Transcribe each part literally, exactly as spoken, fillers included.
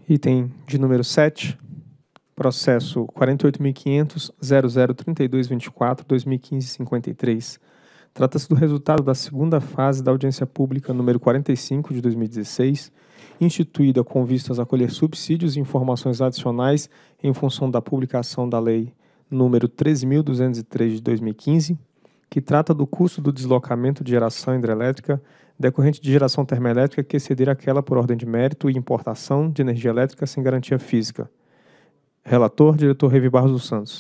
Item de número sete, processo quarenta e oito mil e quinhentos ponto zero zero trinta e dois vinte e quatro barra dois mil e quinze cinquenta e três. Trata-se do resultado da segunda fase da audiência pública número quarenta e cinco de dois mil e dezesseis, instituída com vistas a colher subsídios e informações adicionais em função da publicação da Lei número treze mil duzentos e três de dois mil e quinze, que trata do custo do deslocamento de geração hidrelétrica decorrente de geração termoelétrica que exceder aquela por ordem de mérito e importação de energia elétrica sem garantia física. Relator, diretor Revi Barros dos Santos.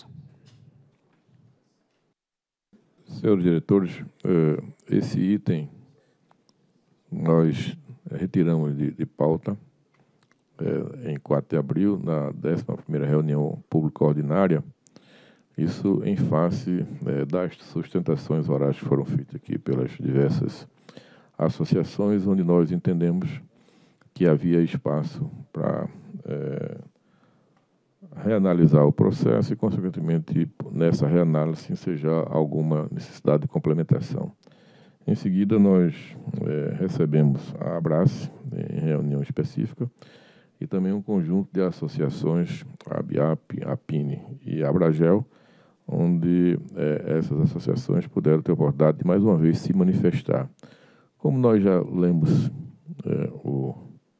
Senhores diretores, esse item nós retiramos de, de pauta em quatro de abril, na décima primeira reunião pública ordinária, isso em face das sustentações orais que foram feitas aqui pelas diversas associações, onde nós entendemos que havia espaço para é, reanalisar o processo e, consequentemente, nessa reanálise, ensejar alguma necessidade de complementação. Em seguida, nós é, recebemos a Abrace, em reunião específica, e também um conjunto de associações, a ABIAP, a PINE e a Abragel, onde é, essas associações puderam ter a oportunidade de, mais uma vez, se manifestar. Como nós já lemos é, o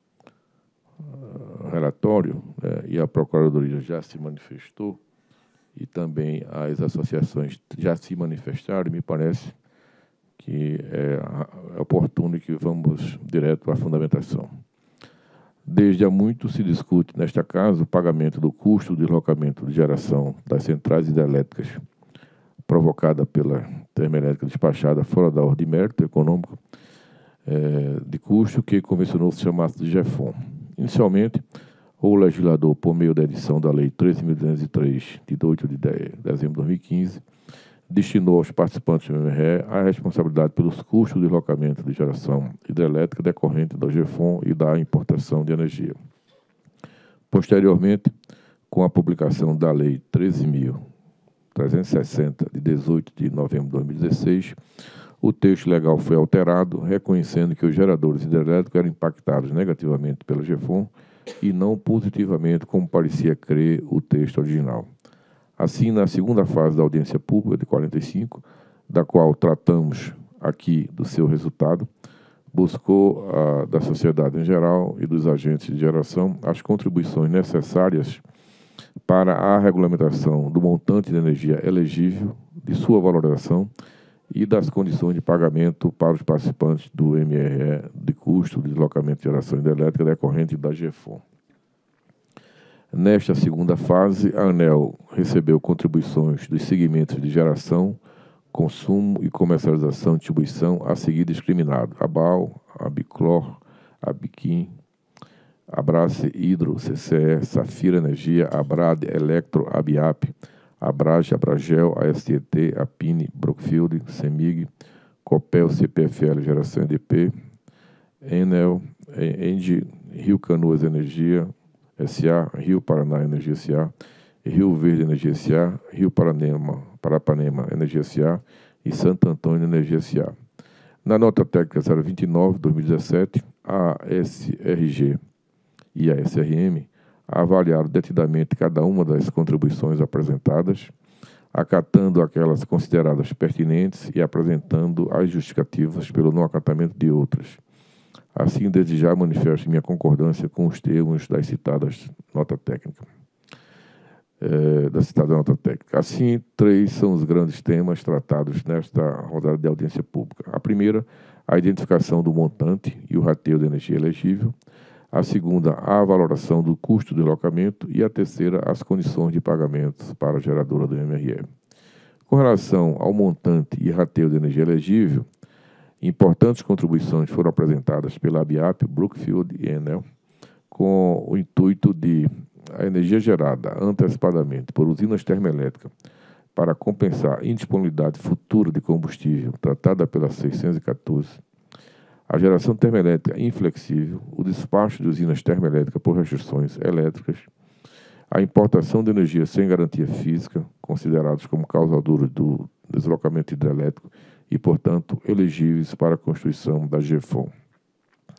uh, relatório é, e a Procuradoria já se manifestou e também as associações já se manifestaram, me parece que é, é oportuno que vamos direto à fundamentação. Desde há muito se discute, nesta casa, o pagamento do custo de deslocamento de geração das centrais hidrelétricas provocada pela termoelétrica despachada fora da ordem de mérito econômico é, de custo que convencionou se chamasse de GEFON. Inicialmente, o legislador, por meio da edição da Lei treze mil duzentos e três, de oito de dezembro de dois mil e quinze, destinou aos participantes do M R E a responsabilidade pelos custos de deslocamento de geração hidrelétrica decorrente da GEFON e da importação de energia. Posteriormente, com a publicação da Lei treze mil trezentos e sessenta, de dezoito de novembro de dois mil e dezesseis, o texto legal foi alterado, reconhecendo que os geradores hidrelétricos eram impactados negativamente pela GEFON e não positivamente, como parecia crer o texto original. Assim, na segunda fase da audiência pública de quarenta e cinco, da qual tratamos aqui do seu resultado, buscou a, da sociedade em geral e dos agentes de geração as contribuições necessárias para a regulamentação do montante de energia elegível, de sua valorização e das condições de pagamento para os participantes do M R E de custo de deslocamento de geração hidrelétrica decorrente da GEFON. Nesta segunda fase, a ANEEL recebeu contribuições dos segmentos de geração, consumo e comercialização e distribuição a seguir discriminado: ABAL, Abiclor, Abiquim, Abrace Hidro, C C E, Safira Energia, Abrade, Electro, Abiap, Abrage, Abragel, A S T T, Apine, Brookfield, Semig, Copel, C P F L, Geração E D P, Enel, Engie, Rio Canoas Energia S A, Rio Paraná Energia S A, Rio Verde Energia S A, Rio Paranema, Parapanema Energia S A e Santo Antônio Energia S A. Na nota técnica zero vinte e nove de dois mil e dezessete, a S R G e a S R M avaliaram detidamente cada uma das contribuições apresentadas, acatando aquelas consideradas pertinentes e apresentando as justificativas pelo não acatamento de outras. Assim, desde já manifesto minha concordância com os termos das citadas nota técnica. É, da citada nota técnica. Assim, três são os grandes temas tratados nesta rodada de audiência pública. A primeira, a identificação do montante e o rateio de energia elegível. A segunda, a valoração do custo de deslocamento. E a terceira, as condições de pagamento para a geradora do M R E. Com relação ao montante e rateio de energia elegível, importantes contribuições foram apresentadas pela ABIAP, Brookfield e Enel, com o intuito de a energia gerada antecipadamente por usinas termoelétricas para compensar a indisponibilidade futura de combustível tratada pela seiscentos e quatorze, a geração termoelétrica inflexível, o despacho de usinas termoelétricas por restrições elétricas, a importação de energia sem garantia física, considerados como causadores do deslocamento hidrelétrico e, portanto, elegíveis para a constituição da GEFON.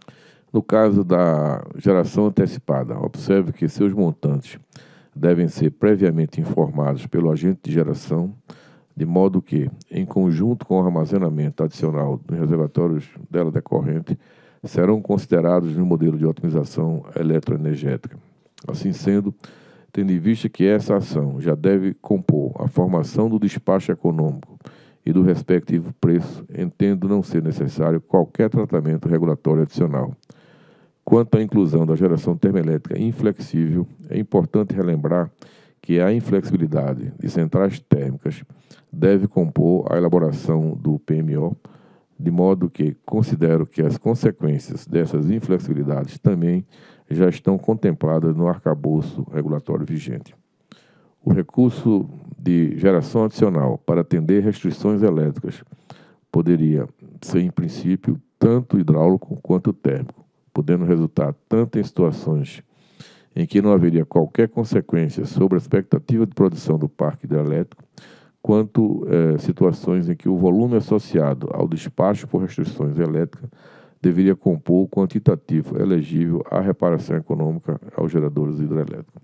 No caso da geração antecipada, observe que seus montantes devem ser previamente informados pelo agente de geração, de modo que, em conjunto com o armazenamento adicional nos reservatórios dela decorrente, serão considerados no modelo de otimização eletroenergética. Assim sendo, tendo em vista que essa ação já deve compor a formação do despacho econômico e do respectivo preço, entendo não ser necessário qualquer tratamento regulatório adicional. Quanto à inclusão da geração termoelétrica inflexível, é importante relembrar que a inflexibilidade de centrais térmicas deve compor a elaboração do P M O, de modo que considero que as consequências dessas inflexibilidades também já estão contempladas no arcabouço regulatório vigente. O recurso de geração adicional para atender restrições elétricas poderia ser, em princípio, tanto hidráulico quanto térmico, podendo resultar tanto em situações em que não haveria qualquer consequência sobre a expectativa de produção do parque hidrelétrico, quanto eh, situações em que o volume associado ao despacho por restrições elétricas deveria compor o quantitativo elegível à reparação econômica aos geradores hidrelétricos.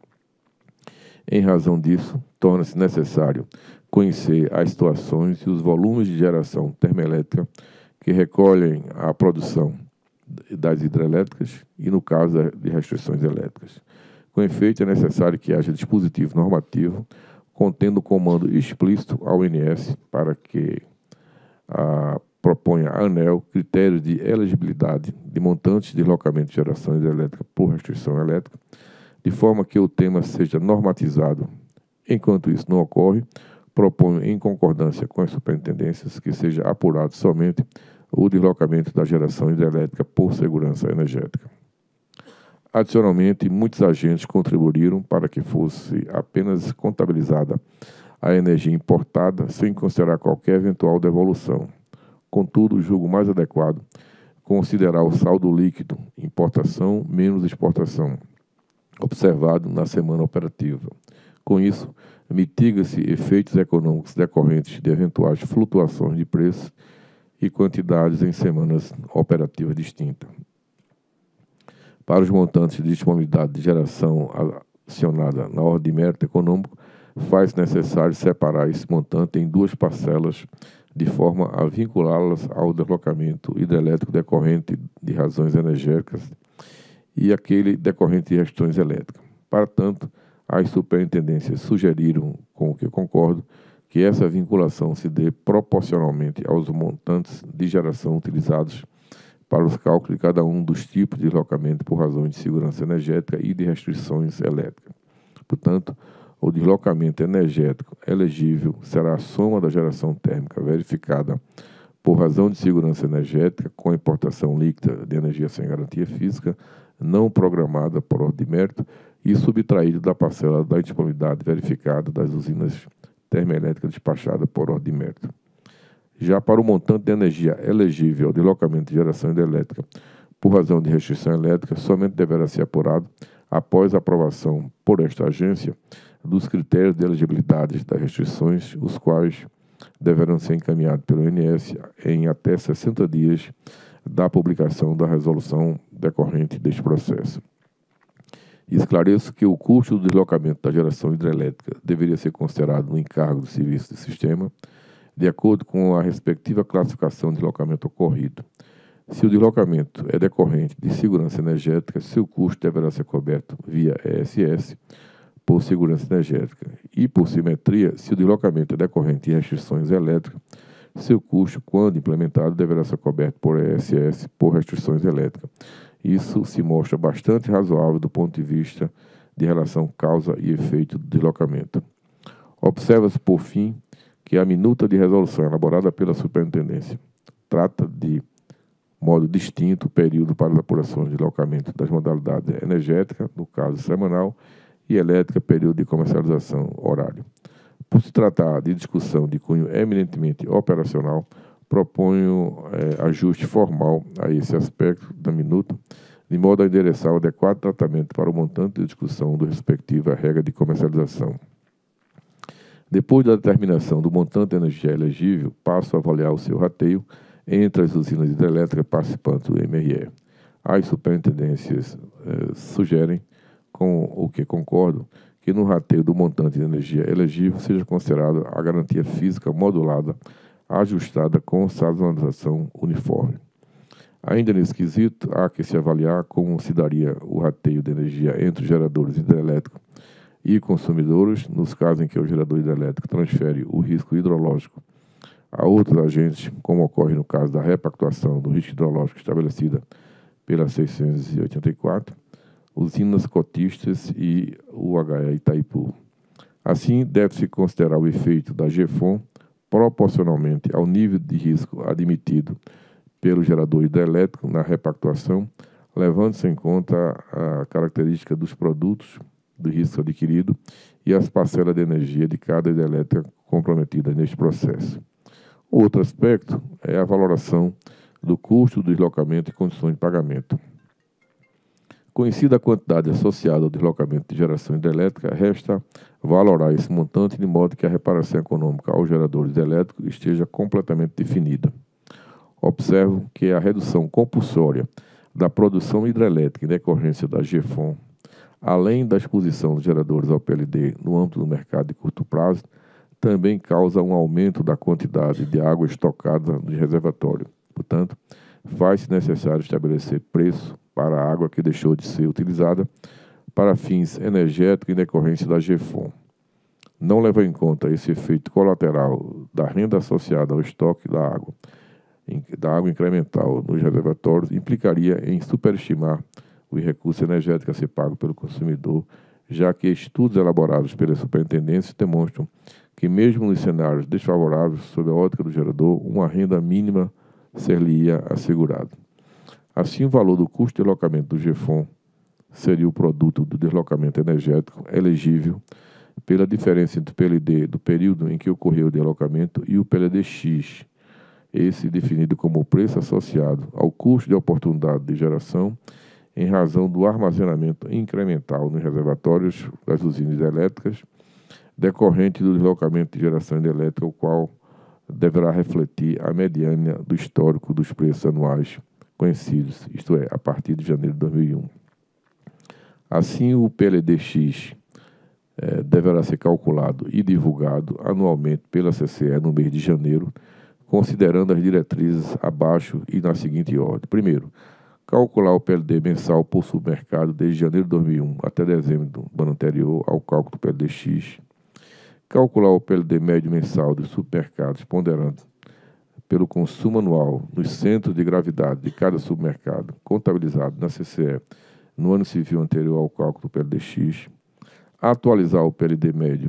Em razão disso, torna-se necessário conhecer as situações e os volumes de geração termoelétrica que recolhem a produção das hidrelétricas e, no caso, de restrições elétricas. Com efeito, é necessário que haja dispositivo normativo contendo comando explícito ao I N S para que a, proponha a ANEEL critérios de elegibilidade de montantes de deslocamento de geração hidrelétrica por restrição elétrica, de forma que o tema seja normatizado. Enquanto isso não ocorre, proponho, em concordância com as superintendências, que seja apurado somente o deslocamento da geração hidrelétrica por segurança energética. Adicionalmente, muitos agentes contribuíram para que fosse apenas contabilizada a energia importada, sem considerar qualquer eventual devolução. Contudo, julgo mais adequado considerar o saldo líquido, importação menos exportação, observado na semana operativa. Com isso, mitiga-se efeitos econômicos decorrentes de eventuais flutuações de preços e quantidades em semanas operativas distintas. Para os montantes de disponibilidade de geração acionada na ordem de mérito econômico, faz necessário separar esse montante em duas parcelas, de forma a vinculá-las ao deslocamento hidrelétrico decorrente de razões energéticas e aquele decorrente de restrições elétricas. Para tanto, as superintendências sugeriram, com o que concordo, que essa vinculação se dê proporcionalmente aos montantes de geração utilizados para os cálculos de cada um dos tipos de deslocamento por razões de segurança energética e de restrições elétricas. Portanto, o deslocamento energético elegível será a soma da geração térmica verificada por razão de segurança energética com a importação líquida de energia sem garantia física, não programada por ordem de mérito e subtraído da parcela da disponibilidade verificada das usinas termoelétricas despachadas por ordem de mérito. Já para o montante de energia elegível ao deslocamento de geração hidrelétrica por razão de restrição elétrica, somente deverá ser apurado após a aprovação por esta agência dos critérios de elegibilidade das restrições, os quais deverão ser encaminhados pelo I N S em até sessenta dias da publicação da resolução decorrente deste processo. Esclareço que o custo do deslocamento da geração hidrelétrica deveria ser considerado no encargo do serviço de sistema, de acordo com a respectiva classificação de deslocamento ocorrido. Se o deslocamento é decorrente de segurança energética, seu custo deverá ser coberto via E S S por segurança energética. E, por simetria, se o deslocamento é decorrente de restrições elétricas, seu custo, quando implementado, deverá ser coberto por E S S por restrições elétricas. Isso se mostra bastante razoável do ponto de vista de relação causa e efeito do deslocamento. Observa-se, por fim, que a minuta de resolução elaborada pela superintendência trata de modo distinto o período para as apurações de deslocamento das modalidades energética, no caso semanal, e elétrica, período de comercialização horário. Por se tratar de discussão de cunho eminentemente operacional, proponho eh, ajuste formal a esse aspecto da minuta, de modo a endereçar o adequado tratamento para o montante de discussão do respectivo à regra de comercialização. Depois da determinação do montante de energia elegível, passo a avaliar o seu rateio entre as usinas hidrelétricas participantes do M R E. As superintendências eh, sugerem, com o que concordo, que no rateio do montante de energia elegível seja considerada a garantia física modulada, ajustada com sazonalização uniforme. Ainda nesse quesito, há que se avaliar como se daria o rateio de energia entre os geradores hidrelétricos e consumidores, nos casos em que o gerador hidrelétrico transfere o risco hidrológico a outros agentes, como ocorre no caso da repactuação do risco hidrológico estabelecida pela seiscentos e oitenta e quatro, usinas cotistas e o H E Itaipu. Assim, deve-se considerar o efeito da GEFON proporcionalmente ao nível de risco admitido pelo gerador hidrelétrico na repactuação, levando-se em conta a característica dos produtos do risco adquirido e as parcelas de energia de cada hidrelétrica comprometida neste processo. Outro aspecto é a valoração do custo do deslocamento e condições de pagamento. Conhecida a quantidade associada ao deslocamento de geração hidrelétrica, resta valorar esse montante de modo que a reparação econômica aos geradores elétricos esteja completamente definida. Observo que a redução compulsória da produção hidrelétrica em decorrência da GEFON, além da exposição dos geradores ao P L D no âmbito do mercado de curto prazo, também causa um aumento da quantidade de água estocada nos reservatórios. Portanto, faz-se necessário estabelecer preço para a água que deixou de ser utilizada para fins energéticos em decorrência da GEFON. Não leva em conta esse efeito colateral da renda associada ao estoque da água, da água incremental nos reservatórios, implicaria em superestimar o recurso energético a ser pago pelo consumidor, já que estudos elaborados pela superintendência demonstram que, mesmo nos cenários desfavoráveis sob a ótica do gerador, uma renda mínima ser-lhe-ia assegurada. Assim, o valor do custo de deslocamento do GEFON seria o produto do deslocamento energético elegível pela diferença entre o P L D do período em que ocorreu o deslocamento e o P L D X, esse definido como o preço associado ao custo de oportunidade de geração em razão do armazenamento incremental nos reservatórios das usinas elétricas, decorrente do deslocamento de geração elétrica, o qual deverá refletir a mediana do histórico dos preços anuais conhecidos, isto é, a partir de janeiro de dois mil e um. Assim, o P L D X eh, deverá ser calculado e divulgado anualmente pela C C E no mês de janeiro, considerando as diretrizes abaixo e na seguinte ordem. Primeiro, calcular o P L D mensal por submercado desde janeiro de dois mil e um até dezembro do ano anterior ao cálculo do P L D X. Calcular o P L D médio mensal dos submercados ponderando pelo consumo anual nos centros de gravidade de cada submercado contabilizado na C C E no ano civil anterior ao cálculo do P L D X. Atualizar o P L D médio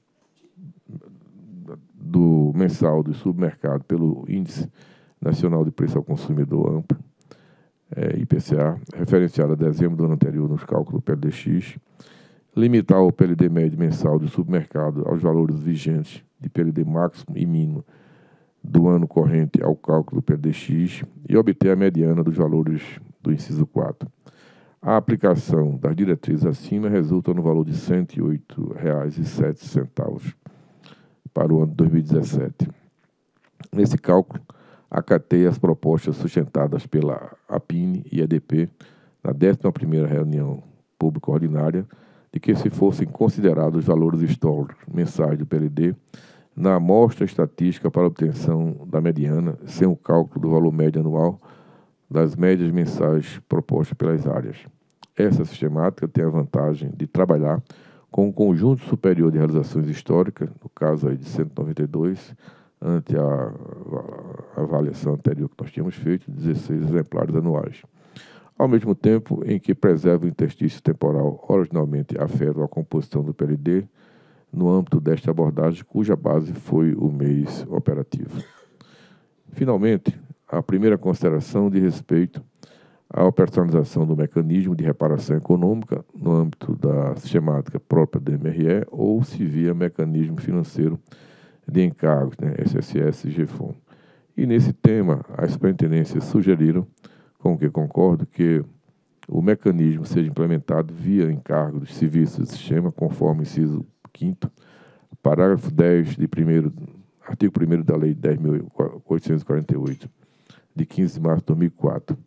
do mensal do submercado pelo Índice Nacional de Preço ao Consumidor Amplo, é, I P C A, referenciado a dezembro do ano anterior nos cálculos do P L D X, limitar o P L D médio mensal do submercado aos valores vigentes de P L D máximo e mínimo do ano corrente ao cálculo do P L D X e obter a mediana dos valores do inciso quatro. A aplicação das diretrizes acima resulta no valor de cento e oito reais e sete centavos para o ano de dois mil e dezessete. Nesse cálculo, acatei as propostas sustentadas pela APINE e E D P na décima primeira reunião pública ordinária de que se fossem considerados os valores históricos mensais do P L D na amostra estatística para obtenção da mediana, sem o cálculo do valor médio anual das médias mensais propostas pelas áreas. Essa sistemática tem a vantagem de trabalhar com um conjunto superior de realizações históricas, no caso aí de cento e noventa e dois, ante a, a avaliação anterior que nós tínhamos feito, dezesseis exemplares anuais. Ao mesmo tempo em que preserva o interstício temporal originalmente afeto à composição do P L D, no âmbito desta abordagem, cuja base foi o mês operativo. Finalmente, a primeira consideração de respeito à operacionalização do mecanismo de reparação econômica no âmbito da sistemática própria do M R E ou se via mecanismo financeiro de encargos, né, S S S e GEFON. E nesse tema, as superintendências sugeriram, com o que concordo, que o mecanismo seja implementado via encargo dos serviços do sistema, conforme inciso quinto, parágrafo dez, de primeiro, artigo primeiro da Lei dez mil oitocentos e quarenta e oito, de quinze de março de dois mil e quatro.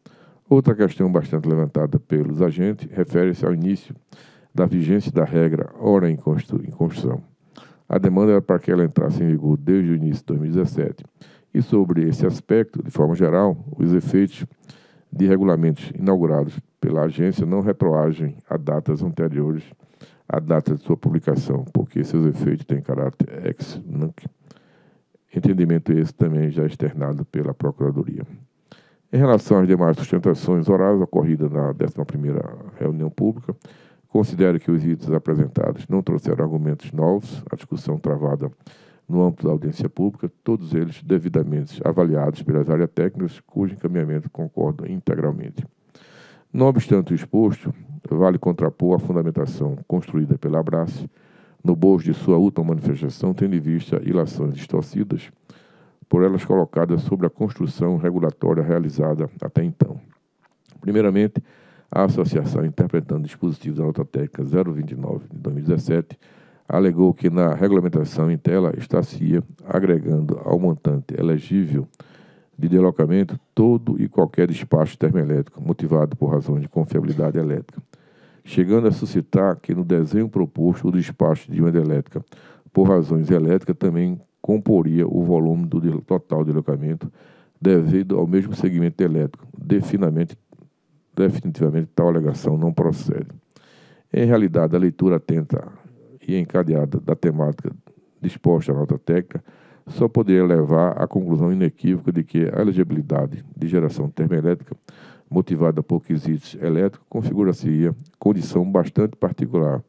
Outra questão bastante levantada pelos agentes refere-se ao início da vigência da regra hora em construção. A demanda era para que ela entrasse em vigor desde o início de dois mil e dezessete. E sobre esse aspecto, de forma geral, os efeitos de regulamentos inaugurados pela agência não retroagem a datas anteriores à data de sua publicação, porque seus efeitos têm caráter ex nunc. Entendimento esse também já externado pela Procuradoria. Em relação às demais sustentações orais ocorridas na décima primeira reunião pública, considero que os itens apresentados não trouxeram argumentos novos à discussão travada no âmbito da audiência pública, todos eles devidamente avaliados pelas áreas técnicas, cujo encaminhamento concordo integralmente. Não obstante o exposto, vale contrapor a fundamentação construída pela Abrace, no bojo de sua última manifestação, tendo em vista ilações distorcidas, por elas colocadas sobre a construção regulatória realizada até então. Primeiramente, a associação, interpretando o dispositivo da nota técnica zero vinte e nove de dois mil e dezessete, alegou que na regulamentação em tela está-se agregando ao montante elegível de deslocamento todo e qualquer despacho termoelétrico motivado por razões de confiabilidade elétrica, chegando a suscitar que no desenho proposto o despacho de uma hidrelétrica por razões elétricas também comporia o volume do total de deslocamento devido ao mesmo segmento elétrico. Definitivamente, definitivamente tal alegação não procede. Em realidade, a leitura atenta e encadeada da temática disposta na nota técnica só poderia levar à conclusão inequívoca de que a elegibilidade de geração termoelétrica motivada por quesitos elétricos configura-se condição bastante particular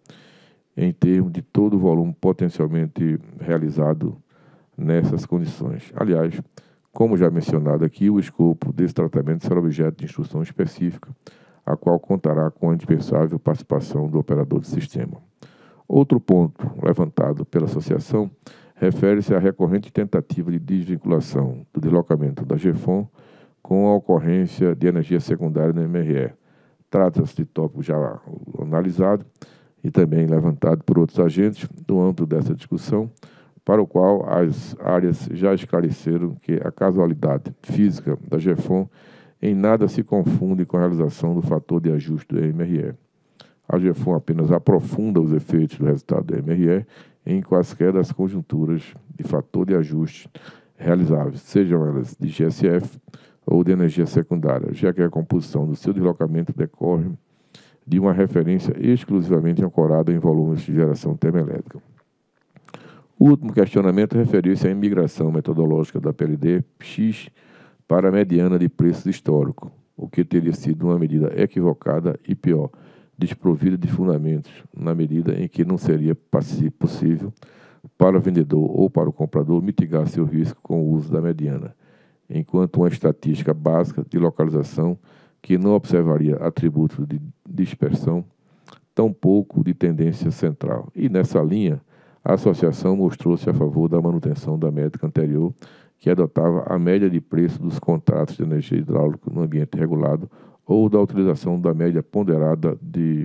em termos de todo o volume potencialmente realizado nessas condições. Aliás, como já mencionado aqui, o escopo desse tratamento será objeto de instrução específica, a qual contará com a indispensável participação do operador de sistema. Outro ponto levantado pela associação refere-se à recorrente tentativa de desvinculação do deslocamento da GEFON com a ocorrência de energia secundária no M R E. Trata-se de tópico já analisado e também levantado por outros agentes no âmbito dessa discussão, para o qual as áreas já esclareceram que a casualidade física da GEFON em nada se confunde com a realização do fator de ajuste do M R E. A GEFON apenas aprofunda os efeitos do resultado do M R E em quaisquer das conjunturas de fator de ajuste realizáveis, sejam elas de G S F ou de energia secundária, já que a composição do seu deslocamento decorre de uma referência exclusivamente ancorada em volumes de geração termoelétrica. O último questionamento referiu-se à imigração metodológica da P L D X para a mediana de preços históricos, o que teria sido uma medida equivocada e, pior, desprovida de fundamentos, na medida em que não seria possível para o vendedor ou para o comprador mitigar seu risco com o uso da mediana, enquanto uma estatística básica de localização que não observaria atributos de dispersão, tampouco de tendência central. E nessa linha, a associação mostrou-se a favor da manutenção da métrica anterior, que adotava a média de preço dos contratos de energia hidráulica no ambiente regulado ou da utilização da média ponderada de,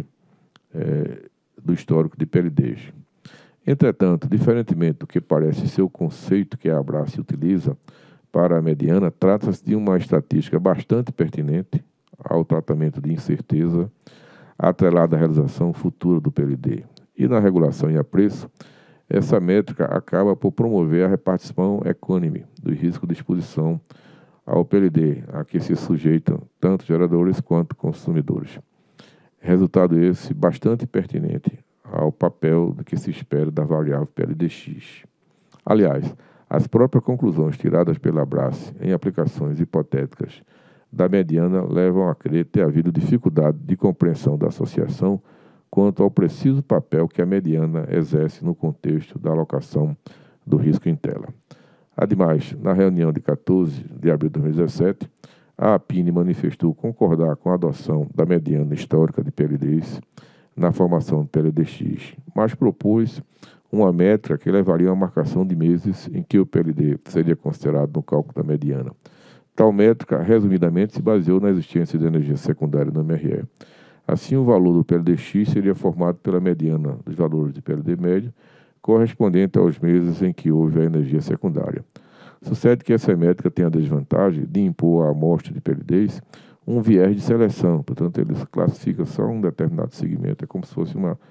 eh, do histórico de P L Ds. Entretanto, diferentemente do que parece ser o conceito que a Abrace utiliza para a mediana, trata-se de uma estatística bastante pertinente ao tratamento de incerteza atrelada à realização futura do P L D. E na regulação e a preço, essa métrica acaba por promover a repartição equânime do risco de exposição ao P L D, a que se sujeitam tanto geradores quanto consumidores. Resultado esse bastante pertinente ao papel do que se espera da variável P L D X. Aliás, as próprias conclusões tiradas pela Abrace em aplicações hipotéticas da mediana levam a crer ter havido dificuldade de compreensão da associação quanto ao preciso papel que a mediana exerce no contexto da alocação do risco em tela. Ademais, na reunião de quatorze de abril de dois mil e dezessete, a APINE manifestou concordar com a adoção da mediana histórica de P L Ds na formação do P L D X, mas propôs uma métrica que levaria a uma marcação de meses em que o P L D seria considerado no cálculo da mediana. Tal métrica, resumidamente, se baseou na existência de energia secundária no M R E. Assim, o valor do P L D X seria formado pela mediana dos valores de P L D médio, correspondente aos meses em que houve a energia secundária. Sucede que essa métrica tem a desvantagem de impor à amostra de P L Ds um viés de seleção. Portanto, ele classifica só um determinado segmento. É como se fosse uma,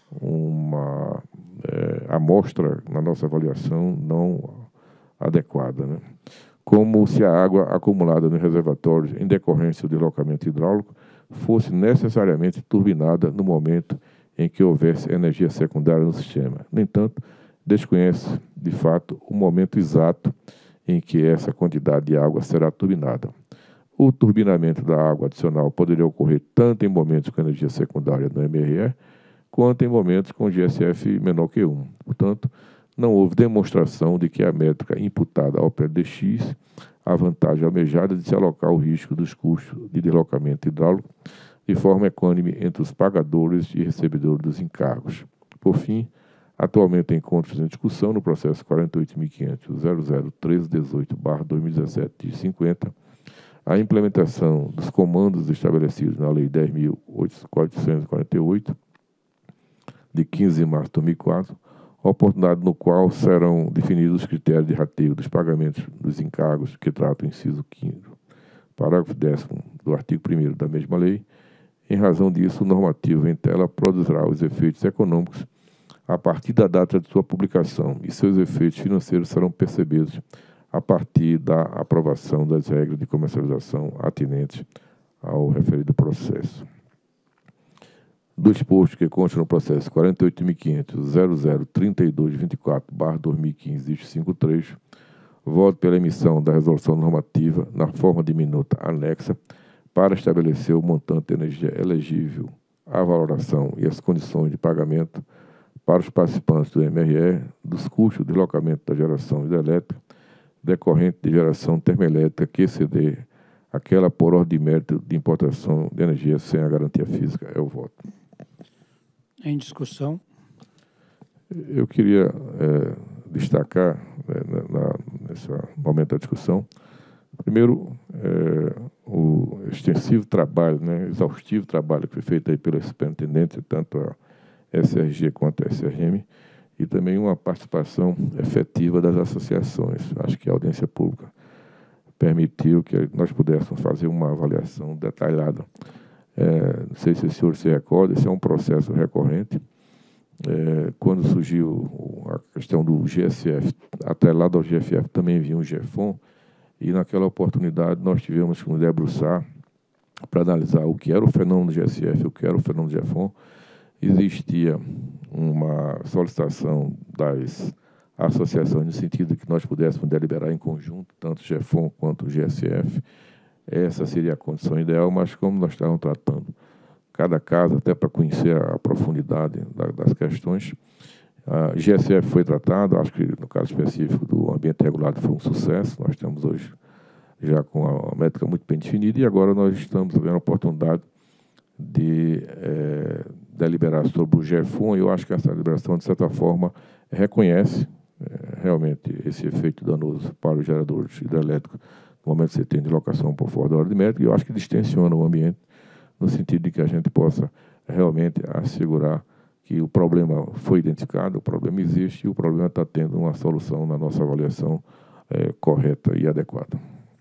uma é, amostra, na nossa avaliação, não adequada, né? Como se a água acumulada nos reservatórios em decorrência do deslocamento hidráulico fosse necessariamente turbinada no momento em que houvesse energia secundária no sistema. No entanto, desconhece, de fato, o momento exato em que essa quantidade de água será turbinada. O turbinamento da água adicional poderia ocorrer tanto em momentos com energia secundária no M R E, quanto em momentos com G S F menor que um. Portanto, não houve demonstração de que a métrica imputada ao P L D X, a vantagem almejada de se alocar o risco dos custos de deslocamento hidráulico de forma equânime entre os pagadores e recebedores dos encargos. Por fim, atualmente encontra-se em discussão no processo quarenta e oito mil quinhentos ponto zero zero treze dezoito barra dois mil e dezessete de cinquenta, a implementação dos comandos estabelecidos na Lei dez mil quatrocentos e quarenta e oito, de quinze de março de dois mil e quatro, oportunidade no qual serão definidos os critérios de rateio dos pagamentos dos encargos que trata o inciso quinto, parágrafo décimo do artigo primeiro da mesma lei. Em razão disso, o normativo em tela produzirá os efeitos econômicos a partir da data de sua publicação e seus efeitos financeiros serão percebidos a partir da aprovação das regras de comercialização atinentes ao referido processo. Do exposto que consta no processo quarenta e oito mil quinhentos ponto zero zero trinta e dois vinte e quatro barra dois mil e quinze, dígito cinquenta e três, voto pela emissão da resolução normativa na forma de minuta anexa para estabelecer o montante de energia elegível, a valoração e as condições de pagamento para os participantes do M R E dos custos de deslocamento da geração hidrelétrica decorrente de geração termoelétrica que exceder aquela por ordem de mérito de importação de energia sem a garantia física. É o voto. Em discussão. Eu queria é, destacar, né, na, nesse momento da discussão, primeiro, é, o extensivo trabalho, né, exaustivo trabalho que foi feito aí pela superintendente, tanto a S R G quanto a S R M, e também uma participação efetiva das associações. Acho que a audiência pública permitiu que nós pudéssemos fazer uma avaliação detalhada. É, não sei se o senhor se recorda, esse é um processo recorrente. É, quando surgiu a questão do G S F, atrelado ao G F F também vinha o GEFON, e naquela oportunidade nós tivemos que nos debruçar para analisar o que era o fenômeno do G S F e o que era o fenômeno do GEFON. Existia uma solicitação das associações no sentido de que nós pudéssemos deliberar em conjunto, tanto o GEFON quanto o G S F. Essa seria a condição ideal, mas como nós estávamos tratando cada caso, até para conhecer a profundidade das questões, a G S F foi tratado, acho que no caso específico do ambiente regulado foi um sucesso, nós estamos hoje já com a métrica muito bem definida e agora nós estamos vendo a oportunidade de é, deliberar sobre o GEFON, e eu acho que essa deliberação, de certa forma, reconhece é, realmente esse efeito danoso para os geradores hidrelétricos no momento que você tem deslocação por fora da hora de métrica, e eu acho que distensiona o ambiente, no sentido de que a gente possa realmente assegurar que o problema foi identificado, o problema existe e o problema está tendo uma solução na nossa avaliação é, correta e adequada.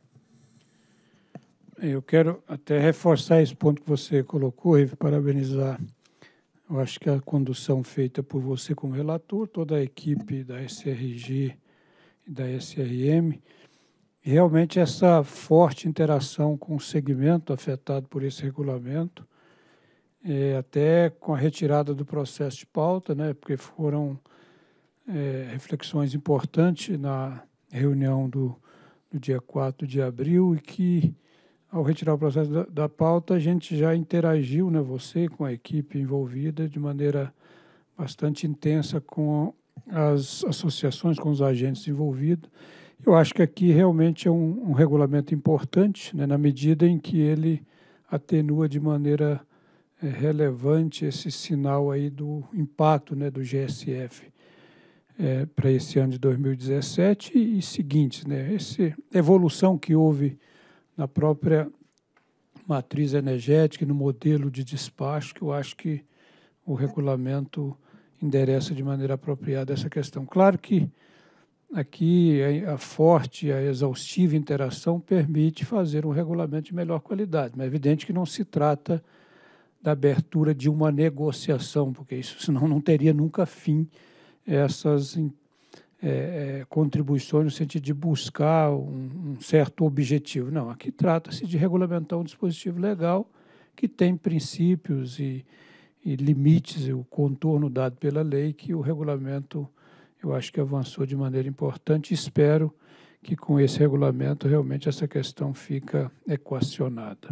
Eu quero até reforçar esse ponto que você colocou e parabenizar. Eu acho que a condução feita por você como relator, toda a equipe da S R G e da S R M, realmente essa forte interação com o segmento afetado por esse regulamento, é, até com a retirada do processo de pauta, né, porque foram é, reflexões importantes na reunião do, do dia quatro de abril e que, ao retirar o processo da, da pauta, a gente já interagiu, né, você com a equipe envolvida de maneira bastante intensa com as associações, com os agentes envolvidos. Eu acho que aqui realmente é um, um regulamento importante, né, na medida em que ele atenua de maneira é, relevante esse sinal aí do impacto, né, do G S F é, para esse ano de dois mil e dezessete e, e seguintes, né, essa evolução que houve na própria matriz energética e no modelo de despacho, que eu acho que o regulamento endereça de maneira apropriada essa questão. Claro que aqui a, a forte, a exaustiva interação permite fazer um regulamento de melhor qualidade, mas é evidente que não se trata da abertura de uma negociação, porque isso senão não teria nunca fim essas é, é, contribuições no sentido de buscar um, um certo objetivo. Não, aqui trata-se de regulamentar um dispositivo legal que tem princípios e, e limites, o contorno dado pela lei, que o regulamento, eu acho que avançou de maneira importante. Espero que com esse regulamento realmente essa questão fica equacionada.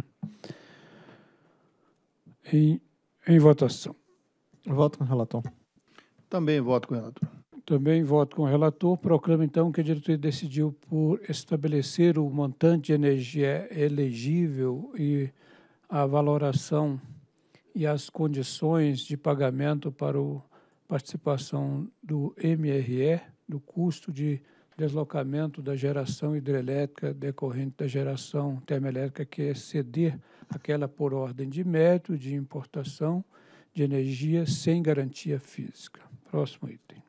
Em, em votação. Voto com o relator. Também voto com o relator. Também voto com o relator. Proclamo, então, que a diretoria decidiu por estabelecer o montante de energia elegível e a valoração e as condições de pagamento para a participação do M R E, do custo de deslocamento da geração hidrelétrica decorrente da geração termoelétrica que exceder aquela por ordem de mérito de importação de energia sem garantia física. Próximo item.